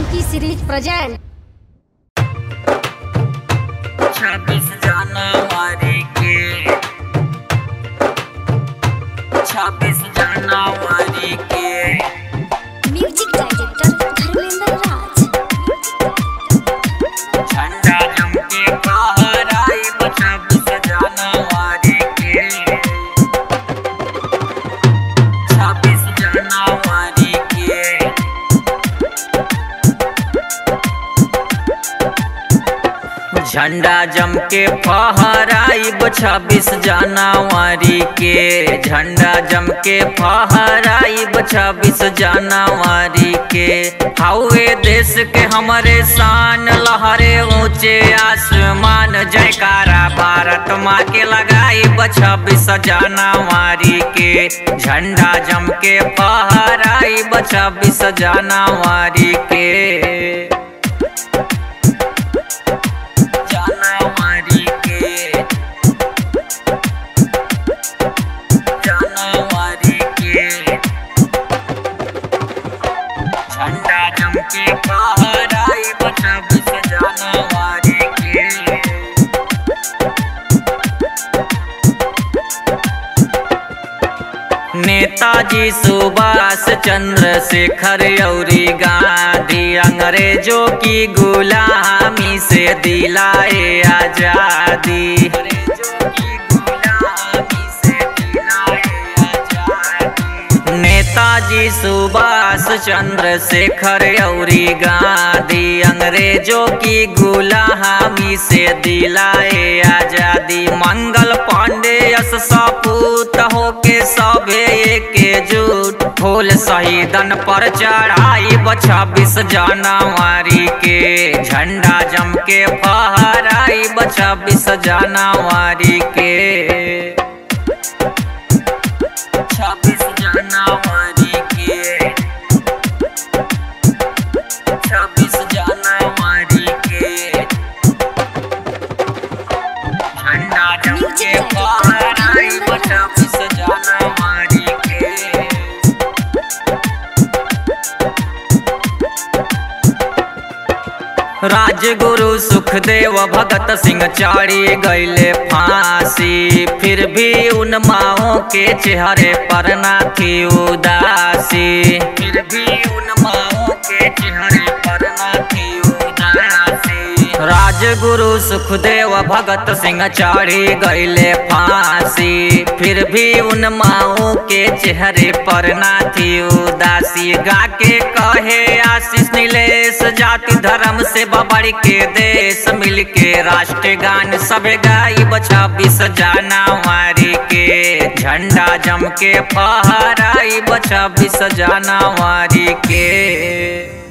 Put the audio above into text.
की series present 26 जनवरी के 26 जनवरी के म्यूजिक डायरेक्टर धर्मेंद्र राज। झंडा जम के फहराई 26 जनवरी के 26 जनवरी के झंडा जम के फहराइब 26 जनवरी के झंडा जम के फहराइब 26 जनवरी के हवे देश के हमारे शान लहरे ऊंचे आसमान जयकारा भारत माँ के लगाइब 26 जनवरी के झंडा जम के फहराइब 26 जनवरी के झंडा जम के फहराइब 26 जनवरी के नेताजी सुभाष चंद्रशेखर औरी गांधी अंग्रेजों की गुलामी से दिलाए आजादी नेताजी सुभाष चंद्रशेखर औरी गांधी अंग्रेजों की गुलामी से दिलाए आजादी मंगल पांडे यश सपूत होके सभे एकजुट फूल शहीदन पर चढ़ाई 26 जनवरी के झंडा जम के फहराई 26 जनवरी के 26 जनवरी के 26 जनवरी के झंडा जम के फहराई 26 जनवरी के राजगुरु सुखदेव भगत सिंह चढ़ी गईले फांसी फिर भी उन माओ के चेहरे पर ना थी उदासी फिर भी उन माओ के चेहरे पर ना थी उदासी राजगुरु सुखदेव भगत सिंह चढ़ी गईले फांसी फिर भी उन माओ के चेहरे पर ना थी उदासी गा के कहे आशीष नीलेश जाति धर्म से बढ़ के देश मिल के राष्ट्रगान सब गाइब 26 जनवरी के झंडा जम के फहराइब 26 जनवरी के।